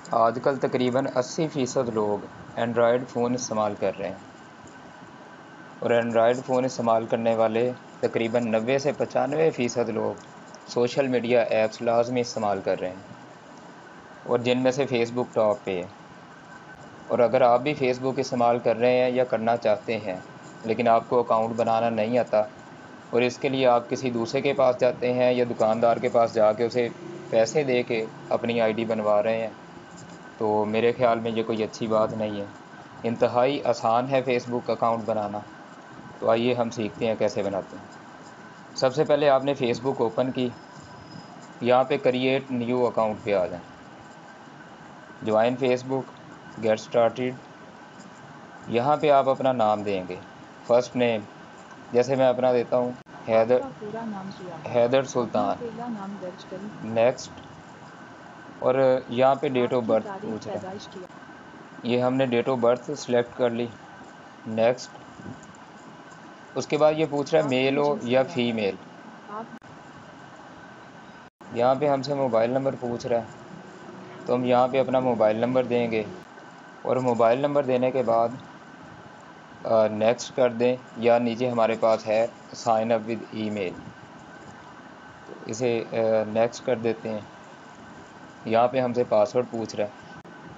आजकल तकरीबन 80% लोग एंड्रॉयड फ़ोन इस्तेमाल कर रहे हैं और एंड्रॉयड फ़ोन इस्तेमाल करने वाले तकरीबन 90 से 95% लोग सोशल मीडिया ऐप्स लाजमी इस्तेमाल कर रहे हैं और जिनमें से फ़ेसबुक टॉप पे है। और अगर आप भी फ़ेसबुक इस्तेमाल कर रहे हैं या करना चाहते हैं लेकिन आपको अकाउंट बनाना नहीं आता और इसके लिए आप किसी दूसरे के पास जाते हैं या दुकानदार के पास जाके उसे पैसे दे के अपनी आईडी बनवा रहे हैं, तो मेरे ख़्याल में ये कोई अच्छी बात नहीं है। इंतहाई आसान है फ़ेसबुक अकाउंट बनाना। तो आइए हम सीखते हैं कैसे बनाते हैं। सबसे पहले आपने फ़ेसबुक ओपन की, यहाँ पे क्रिएट न्यू अकाउंट पे आ जाएं, ज्वाइन फ़ेसबुक, गेट स्टार्टेड। यहाँ पे आप अपना नाम देंगे, फर्स्ट नेम, जैसे मैं अपना देता हूँ हैदर, पूरा नाम क्या है? हैदर सुल्तान। पहला नाम दर्ज करें। नेक्स्ट। और यहाँ पे डेट ऑफ बर्थ तारीख पूछ रहा है, पैदाइश की। ये हमने डेट ऑफ बर्थ सिलेक्ट कर ली। नेक्स्ट। उसके बाद ये पूछ रहा है मेल हो या फीमेल। आप यहाँ पे हमसे मोबाइल नंबर पूछ रहा है, तो हम यहाँ पे अपना मोबाइल नंबर देंगे और मोबाइल नंबर देने के बाद नेक्स्ट कर दें, या नीचे हमारे पास है साइन अप विद ईमेल, तो इसे नेक्स्ट कर देते हैं। यहाँ पे हमसे पासवर्ड पूछ रहा है,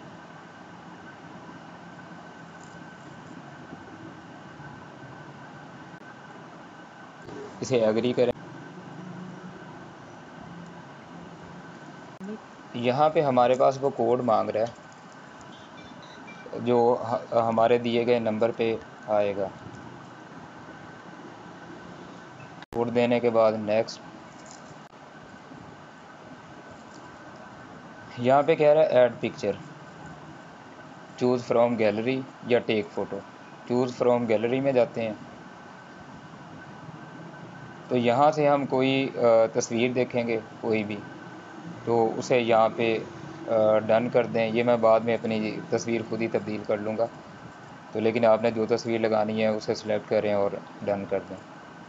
इसे एग्री करें। यहाँ पे हमारे पास वो कोड मांग रहा है जो हमारे दिए गए नंबर पे आएगा। कोड देने के बाद नेक्स्ट। यहाँ पे कह रहा है add picture, choose from gallery या take photo. Choose from gallery में जाते हैं, तो यहाँ से हम कोई तस्वीर देखेंगे कोई भी, तो उसे यहाँ पे डन कर दें। ये मैं बाद में अपनी तस्वीर खुद ही तब्दील कर लूँगा, तो लेकिन आपने जो तस्वीर लगानी है उसे सिलेक्ट करें और डन कर दें।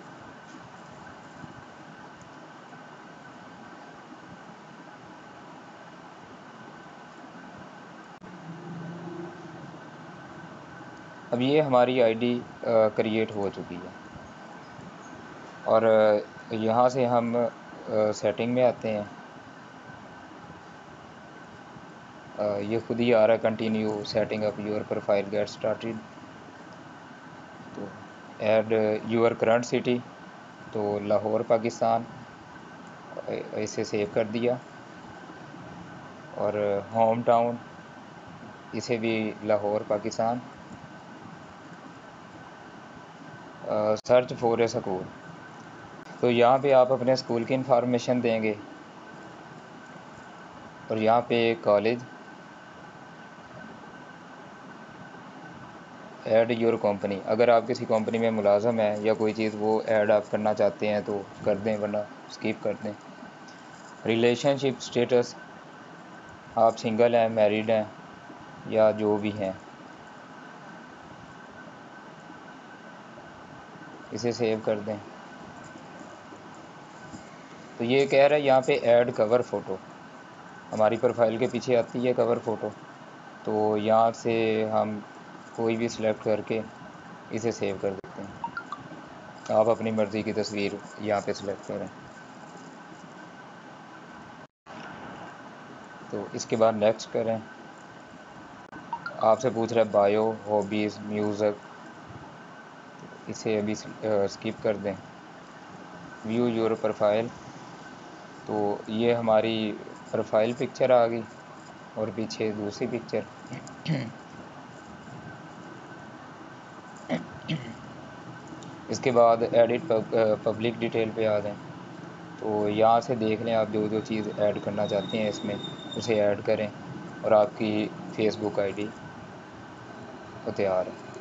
अब ये हमारी आईडी क्रिएट हो चुकी है और यहाँ से हम सेटिंग में आते हैं। ये खुद ही आ रहा है continue setting up your profile get started. तो ऐड योर करंट सिटी, तो लाहौर पाकिस्तान, इसे सेव कर दिया। और होम टाउन, इसे भी Lahore Pakistan. Search for a school, तो यहाँ पे आप अपने स्कूल की इंफॉर्मेशन देंगे और यहाँ पे कॉलेज, ऐड योर कंपनी, अगर आप किसी कंपनी में मुलाजम हैं या कोई चीज़ वो ऐड आप करना चाहते हैं तो कर दें, वरना स्किप कर दें। रिलेशनशिप स्टेटस, आप सिंगल हैं, मैरिड हैं या जो भी हैं, इसे सेव कर दें। तो ये कह रहा है यहाँ पे ऐड कवर फ़ोटो, हमारी प्रोफाइल के पीछे आती है कवर फ़ोटो, तो यहाँ से हम कोई भी सिलेक्ट करके इसे सेव कर देते हैं। आप अपनी मर्ज़ी की तस्वीर यहाँ पे सिलेक्ट करें। तो इसके बाद नेक्स्ट करें। आपसे पूछ रहा है बायो, हॉबीज़, म्यूज़िक, इसे अभी स्किप कर दें। व्यू योर प्रोफाइल, तो ये हमारी प्रोफाइल पिक्चर आ गई और पीछे दूसरी पिक्चर। इसके बाद एडिट पब्लिक डिटेल पे आ जाएं, तो यहाँ से देख लें आप जो जो चीज़ ऐड करना चाहते हैं इसमें उसे ऐड करें और आपकी फ़ेसबुक आईडी तो तैयार है।